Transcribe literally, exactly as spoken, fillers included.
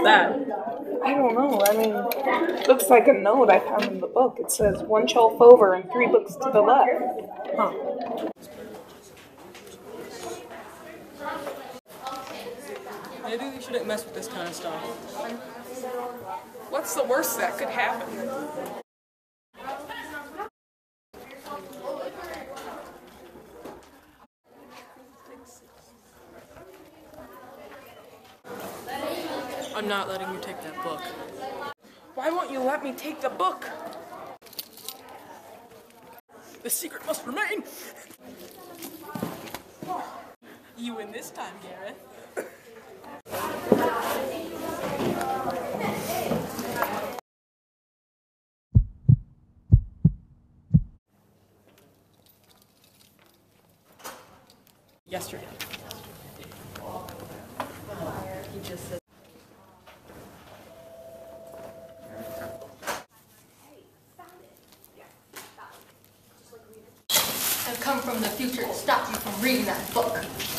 that? I don't know. I mean, looks like a note I found in the book. It says one shelf over and three books to the left. Huh. Maybe we shouldn't mess with this kind of stuff. What's the worst that could happen? I'm not letting you take that book. Why won't you let me take the book? The secret must remain! You win this time, Gareth. Yesterday. He just said. I've come from the future to stop you from reading that book.